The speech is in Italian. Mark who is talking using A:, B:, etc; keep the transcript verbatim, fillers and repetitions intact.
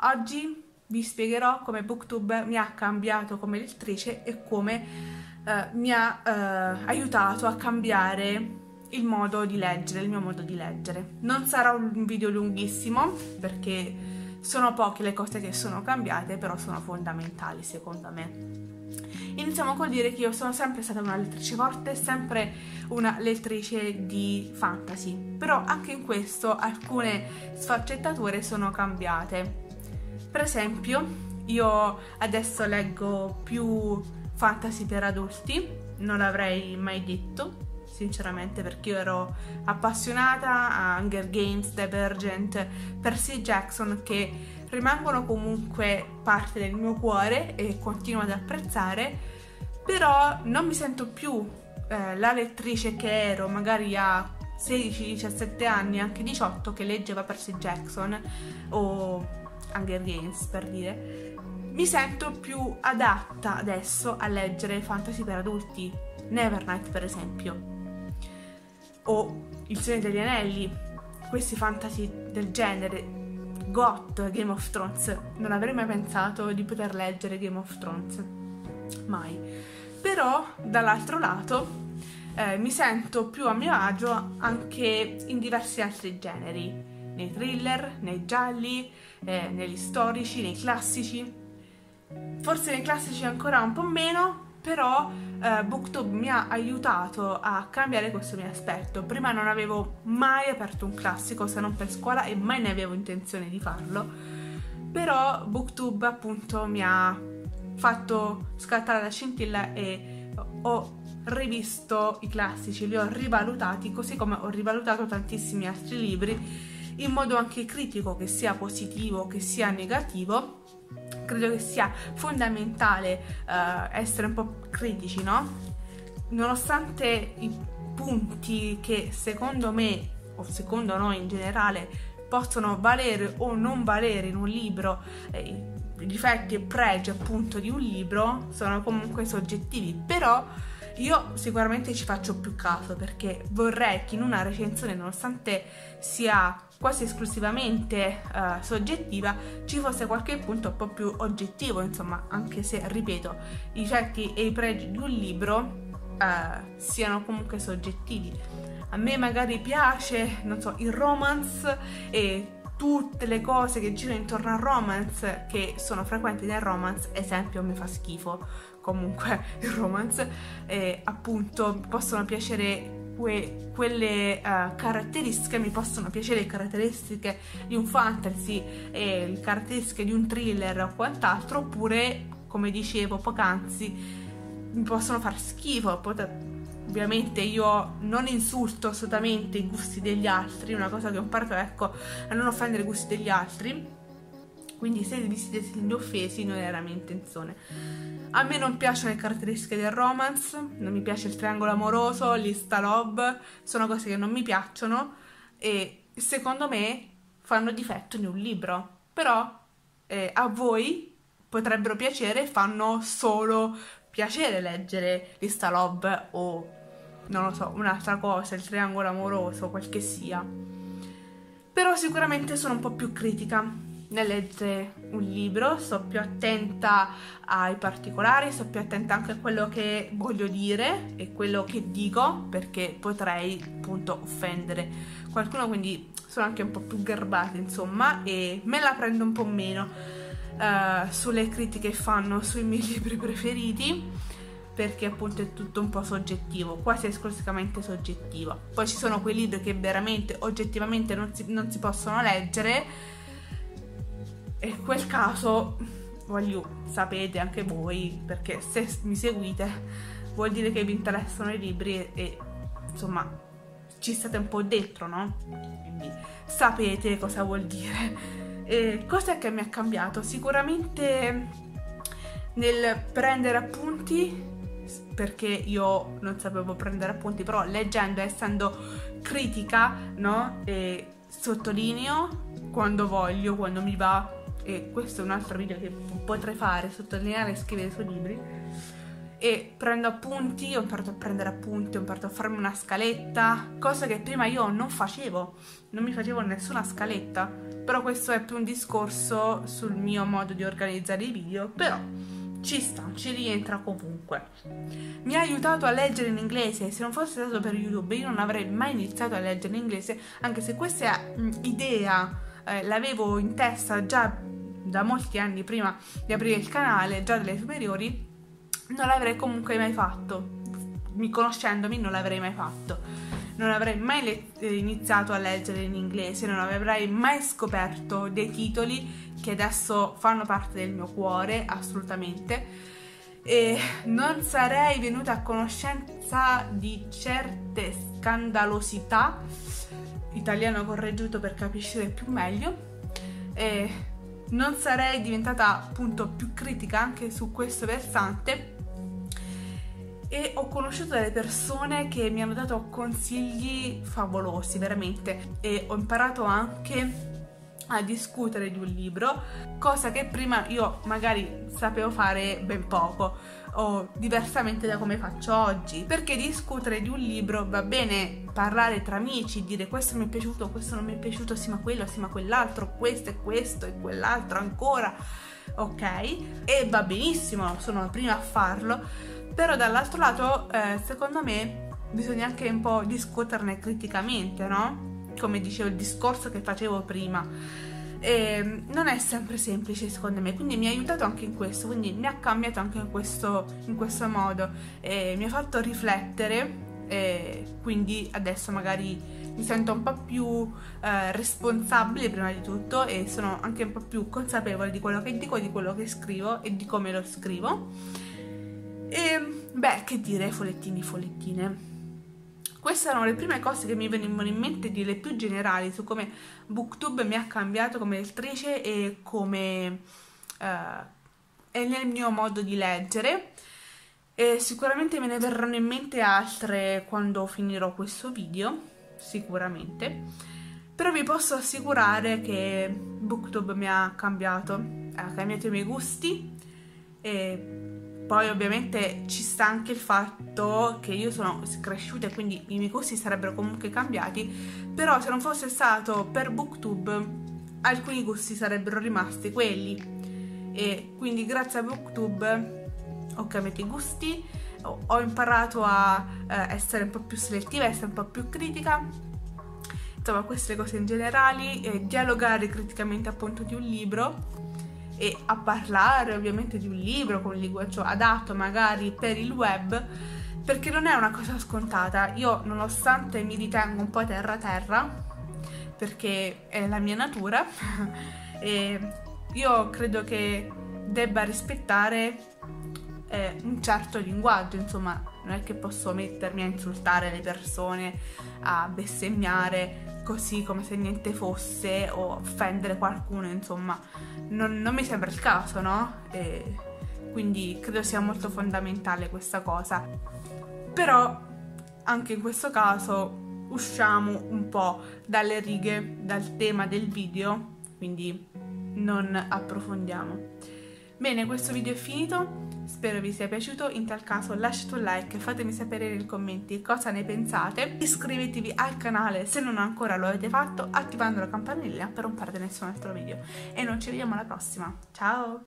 A: Oggi vi spiegherò come BookTube mi ha cambiato come lettrice e come eh, mi ha eh, aiutato a cambiare il modo di leggere, il mio modo di leggere. Non sarà un video lunghissimo perché sono poche le cose che sono cambiate, però sono fondamentali secondo me. Iniziamo col dire che io sono sempre stata una lettrice forte, sempre una lettrice di fantasy, però anche in questo alcune sfaccettature sono cambiate. Per esempio, io adesso leggo più fantasy per adulti, non l'avrei mai detto, sinceramente, perché io ero appassionata a Hunger Games, Divergent, Percy Jackson, che rimangono comunque parte del mio cuore e continuo ad apprezzare, però non mi sento più eh, la lettrice che ero magari a sedici diciassette anni, anche diciotto, che leggeva Percy Jackson o Hunger Games, per dire. Mi sento più adatta adesso a leggere fantasy per adulti, Nevernight per esempio, o Il Signore degli Anelli, questi fantasy del genere, Goth, Game of Thrones. Non avrei mai pensato di poter leggere Game of Thrones, mai. Però dall'altro lato eh, mi sento più a mio agio anche in diversi altri generi, nei thriller, nei gialli, eh, negli storici, nei classici. Forse nei classici ancora un po' meno, però eh, BookTube mi ha aiutato a cambiare questo mio aspetto. Prima non avevo mai aperto un classico se non per scuola e mai ne avevo intenzione di farlo, però BookTube appunto mi ha fatto scattare la scintilla e ho rivisto i classici, li ho rivalutati, così come ho rivalutato tantissimi altri libri in modo anche critico, che sia positivo che sia negativo. Credo che sia fondamentale uh, essere un po' critici, no? Nonostante i punti che secondo me, o secondo noi in generale, possono valere o non valere in un libro, eh, i difetti e pregi appunto di un libro sono comunque soggettivi, però io sicuramente ci faccio più caso, perché vorrei che in una recensione, nonostante sia quasi esclusivamente uh, soggettiva, ci fosse qualche punto un po' più oggettivo, insomma, anche se, ripeto, i difetti e i pregi di un libro uh, siano comunque soggettivi. A me magari piace, non so, il romance e tutte le cose che girano intorno al romance, che sono frequenti nel romance, esempio mi fa schifo comunque il romance, e appunto possono piacere que quelle uh, caratteristiche, mi possono piacere le caratteristiche di un fantasy e le caratteristiche di un thriller o quant'altro, oppure, come dicevo poc'anzi, mi possono far schifo. Ovviamente io non insulto assolutamente i gusti degli altri, una cosa che ho imparato, ecco, a non offendere i gusti degli altri, quindi se vi siete sentiti offesi non era la mia intenzione. A me non piacciono le caratteristiche del romance, non mi piace il triangolo amoroso, l'Insta love, sono cose che non mi piacciono e secondo me fanno difetto in un libro, però eh, a voi potrebbero piacere e fanno solo piacere leggere l'Insta love o, non lo so, un'altra cosa, il triangolo amoroso, quel che sia. Però sicuramente sono un po' più critica nel leggere un libro, sto più attenta ai particolari, sto più attenta anche a quello che voglio dire e quello che dico, perché potrei appunto offendere qualcuno, quindi sono anche un po' più garbata, insomma, e me la prendo un po' meno uh, sulle critiche che fanno sui miei libri preferiti, perché appunto è tutto un po' soggettivo, quasi esclusivamente soggettivo. Poi ci sono quei libri che veramente oggettivamente non si, non si possono leggere, e in quel caso voglio, sapete anche voi, perché se mi seguite vuol dire che vi interessano i libri e, e insomma ci state un po' dentro, no? Quindi sapete cosa vuol dire. E cos'è che mi ha cambiato? Sicuramente nel prendere appunti, perché io non sapevo prendere appunti, però leggendo, essendo critica, no? E sottolineo quando voglio, quando mi va, e questo è un altro video che potrei fare, sottolineare e scrivere sui libri, e prendo appunti, ho imparato a prendere appunti, ho imparato a farmi una scaletta, cosa che prima io non facevo, non mi facevo nessuna scaletta, però questo è più un discorso sul mio modo di organizzare i video, però ci sta, ci rientra comunque. Mi ha aiutato a leggere in inglese. Se non fosse stato per YouTube io non avrei mai iniziato a leggere in inglese, anche se questa mh, idea eh, l'avevo in testa già da molti anni prima di aprire il canale, già dalle superiori, non l'avrei comunque mai fatto. Mi conoscendomi non l'avrei mai fatto, non avrei mai iniziato a leggere in inglese, non avrei mai scoperto dei titoli che adesso fanno parte del mio cuore, assolutamente, e non sarei venuta a conoscenza di certe scandalosità, italiano correggiuto per capire più meglio, e non sarei diventata appunto più critica anche su questo versante. E ho conosciuto delle persone che mi hanno dato consigli favolosi, veramente, e ho imparato anche a discutere di un libro, cosa che prima io magari sapevo fare ben poco, o diversamente da come faccio oggi, perché discutere di un libro va bene, parlare tra amici, dire questo mi è piaciuto, questo non mi è piaciuto, sì ma quello, sì ma quell'altro, questo e questo e quell'altro ancora, ok, e va benissimo, sono la prima a farlo. Però dall'altro lato, eh, secondo me, bisogna anche un po' discuterne criticamente, no? Come dicevo, il discorso che facevo prima. E non è sempre semplice, secondo me, quindi mi ha aiutato anche in questo, quindi mi ha cambiato anche in questo, in questo modo. E mi ha fatto riflettere, e quindi adesso magari mi sento un po' più eh, responsabile prima di tutto, e sono anche un po' più consapevole di quello che dico, di quello che scrivo e di come lo scrivo. E beh, che dire, follettini, follettine. Queste erano le prime cose che mi venivano in mente, di le più generali, su come BookTube mi ha cambiato come lettrice e come uh, è nel mio modo di leggere. E sicuramente me ne verranno in mente altre quando finirò questo video, sicuramente. Però vi posso assicurare che BookTube mi ha cambiato, ha cambiato i miei gusti, e poi ovviamente ci sta anche il fatto che io sono cresciuta e quindi i miei gusti sarebbero comunque cambiati, però se non fosse stato per BookTube alcuni gusti sarebbero rimasti quelli, e quindi grazie a BookTube ho cambiato i gusti, ho, ho imparato a eh, essere un po' più selettiva, essere un po' più critica, insomma queste cose in generale, e dialogare criticamente appunto di un libro, e a parlare ovviamente di un libro con un linguaggio adatto magari per il web, perché non è una cosa scontata. Io, nonostante mi ritengo un po' terra terra, perché è la mia natura, e io credo che debba rispettare eh, un certo linguaggio, insomma non è che posso mettermi a insultare le persone, a bestemmiare così come se niente fosse, o offendere qualcuno, insomma non, non mi sembra il caso, no? E quindi credo sia molto fondamentale questa cosa. Però anche in questo caso usciamo un po' dalle righe, dal tema del video, quindi non approfondiamo. Bene, questo video è finito, spero vi sia piaciuto. In tal caso lasciate un like, fatemi sapere nei commenti cosa ne pensate, iscrivetevi al canale se non ancora lo avete fatto, attivando la campanella per non perdere nessun altro video, e noi ci vediamo alla prossima, ciao!